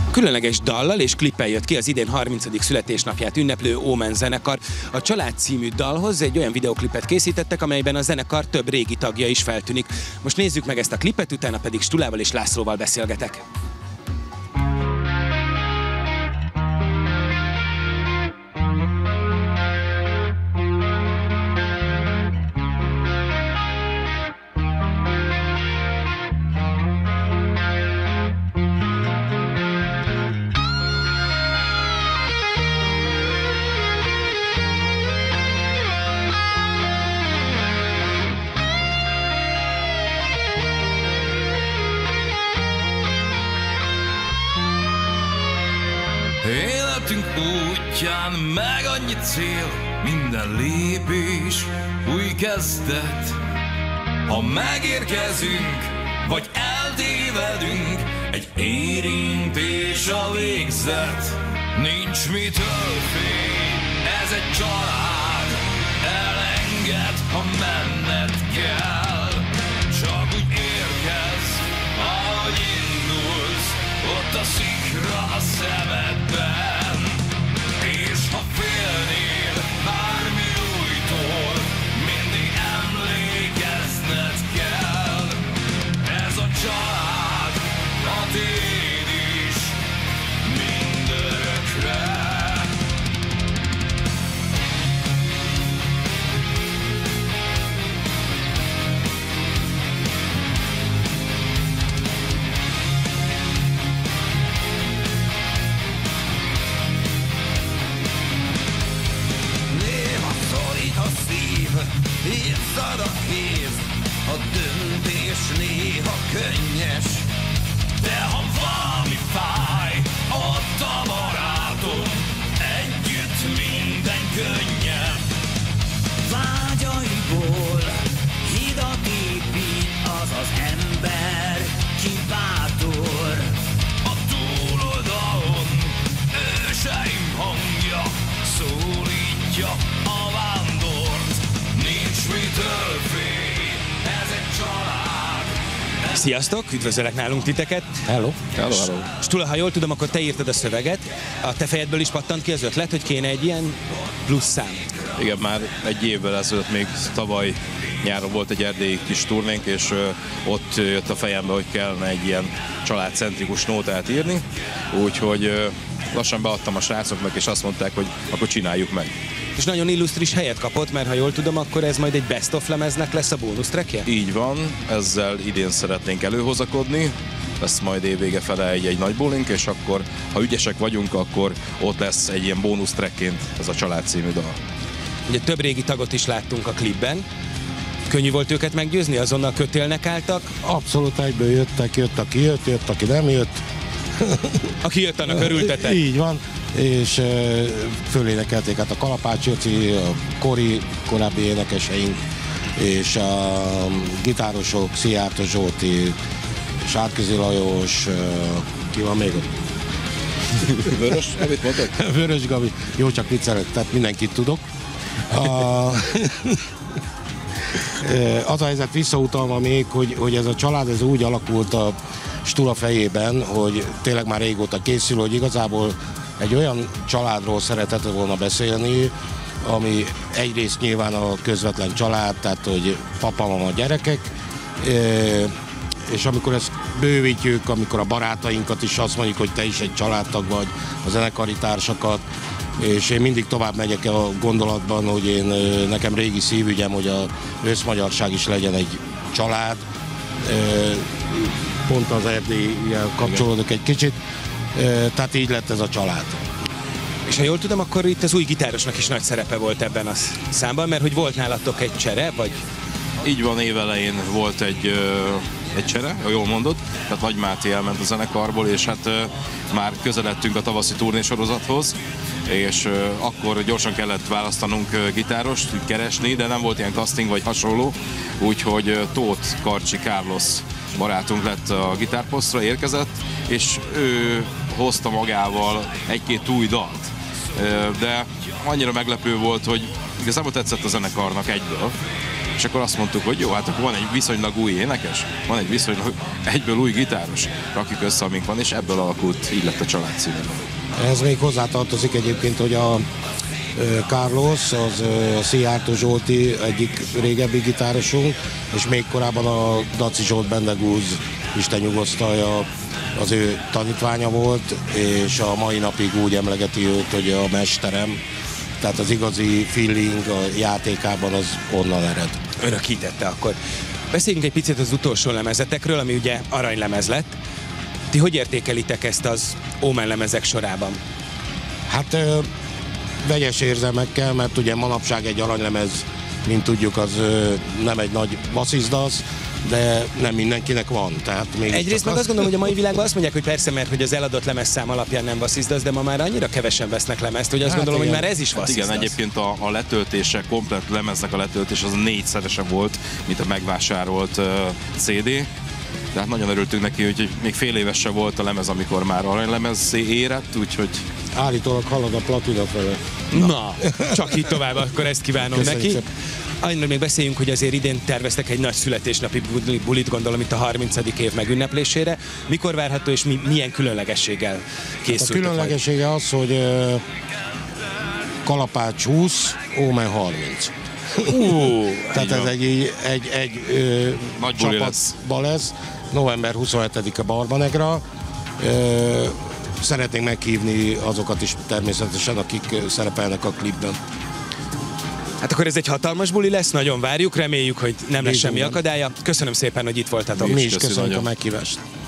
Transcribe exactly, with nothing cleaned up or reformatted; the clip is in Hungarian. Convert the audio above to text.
Különleges dallal és klippel jött ki az idén harmincadik születésnapját ünneplő Omen zenekar. A Család című dalhoz egy olyan videoklipet készítettek, amelyben a zenekar több régi tagja is feltűnik. Most nézzük meg ezt a klipet, utána pedig Stulával és Lászlóval beszélgetek. Életünk útján meg annyi cél, minden lépés új kezdet. Ha megérkezünk, vagy eltévedünk, egy érintés a végzet. Nincs mitől fél, ez egy család, elenged, ha menned kell. Csak úgy érkezz, ahogy indulsz, ott a szikra a szemedben. És ha félnél bármi újtól, mindig emlékezned kell. Ez a család, a tiéd is, mindörökre. Izzad a kéz, a döntés néha könnyes, de ha valami fáj, ott a barátom, együtt minden könnyebb. Vágyaiból hidat épít az az ember, ki bátor. A túloldalon őseim hangja szólítja a vándort. Mitől fél, ez egy család. Sziasztok, üdvözöllek nálunk titeket. Hello. Hello, hello. Stula, ha jól tudom, akkor te írtad a szöveget. A te fejedből is pattant ki az ötlet, hogy kéne egy ilyen plusz szám. Igen, már egy évvel ezelőtt, még tavaly nyáron volt egy erdélyi kis turnénk, és ö, ott jött a fejembe, hogy kellene egy ilyen családcentrikus nótát írni. Úgyhogy ö, lassan beadtam a srácoknak, és azt mondták, hogy akkor csináljuk meg. És nagyon illusztris helyet kapott, mert ha jól tudom, akkor ez majd egy best of lemeznek lesz a bónusztrekje? Így van, ezzel idén szeretnénk előhozakodni. Lesz majd évvége fele egy, egy nagy bowling, és akkor, ha ügyesek vagyunk, akkor ott lesz egy ilyen bónusztrekként ez a Család című dal. Ugye több régi tagot is láttunk a klipben. Könnyű volt őket meggyőzni? Azonnal kötélnek álltak? Abszolút egyből jöttek, jött, aki jött, jött, aki nem jött. Aki jött, annak örültetek? Így van, és e, fölénekelték hát a Kalapács Jöci, a Kori, korábbi énekeseink, és a gitárosok, Szijjártó Zsolti, Sárközi Lajos, e, ki van még ott? Vörös Gabit mondtad? Vörös Gabi, jó, csak viccelek, tehát mindenkit tudok. A, az a helyzet visszautalva még, hogy, hogy ez a család ez úgy alakult a Stula fejében, hogy tényleg már régóta készül, hogy igazából egy olyan családról szeretett volna beszélni, ami egyrészt nyilván a közvetlen család, tehát hogy papa, mama, gyerekek, és amikor ezt bővítjük, amikor a barátainkat is azt mondjuk, hogy te is egy családtag vagy, a zenekari társakat, és én mindig tovább megyek a gondolatban, hogy én, nekem régi szívügyem, hogy az összmagyarság is legyen egy család. Pont az erdéllyel kapcsolódok egy kicsit, tehát így lett ez a család. És ha jól tudom, akkor itt az új gitárosnak is nagy szerepe volt ebben a számban, mert hogy volt nálatok egy csere, vagy? Így van, évelején volt egy, egy csere, jól mondod, tehát Nagy Máté elment a zenekarból, és hát már közeledtünk a tavaszi turnésorozathoz, és akkor gyorsan kellett választanunk gitárost, keresni, de nem volt ilyen casting vagy hasonló, úgyhogy Tóth Karcsi Carlos barátunk lett a gitárposztra, érkezett, és ő hozta magával egy-két új dalt. De annyira meglepő volt, hogy igazából tetszett a zenekarnak egyből, És akkor azt mondtuk, hogy jó, hát akkor van egy viszonylag új énekes, van egy viszonylag egyből új gitáros, rakjuk össze, amink van, és ebből alakult, így lett a Család című. Ez még hozzátartozik egyébként, hogy a Carlos, az Szijjártó Zsolti egyik régebbi gitárosunk, és még korábban a Daci Zsolt Bendegúz, Isten nyugosztalja, az ő tanítványa volt, és a mai napig úgy emlegeti őt, hogy a mesterem. Tehát az igazi feeling a játékában az onnan ered. Örökítette akkor. Beszéljünk egy picit az utolsó lemezetekről, ami ugye aranylemez lett. Ti hogy értékelitek ezt az Omen lemezek sorában? Hát ö, vegyes érzelmekkel, mert ugye manapság egy aranylemez, mint tudjuk, az ö, nem egy nagy basszizdasz, de nem mindenkinek van. Tehát egyrészt meg az... azt gondolom, hogy a mai világban azt mondják, hogy persze, mert hogy az eladott lemezszám alapján nem basszizdasz, de ma már annyira kevesen vesznek lemezt, hogy azt hát gondolom, igen. hogy már ez is basszizdasz. Hát igen, egyébként a, a letöltése, komplet lemeznek a letöltés az négyszerese volt, mint a megvásárolt uh, cé dé. Tehát nagyon örültünk neki, hogy még fél éves se volt a lemez, amikor már aranylemezzé érett, úgyhogy... Állítólag halad a platina fele. Na, Na csak így tovább, akkor ezt kívánom Köszönjük neki. Annyira még beszéljünk, hogy azért idén terveztek egy nagy születésnapi bulit, gondolom itt a harmincadik év megünneplésére. Mikor várható és mi, milyen különlegességgel készültek? Hát a különlegessége az, hogy uh, Kalapács húsz, Omen harminc. Uh, Tehát ez egy, egy, egy ö, nagy csapatban lesz. lesz. november huszonhetedike Barbanegra. Ö, szeretnénk meghívni azokat is természetesen, akik szerepelnek a klipben. Hát akkor ez egy hatalmas buli lesz, nagyon várjuk, reméljük, hogy nem lesz semmi akadálya. Köszönöm szépen, hogy itt voltatok. Mi is köszönjük a meghívást.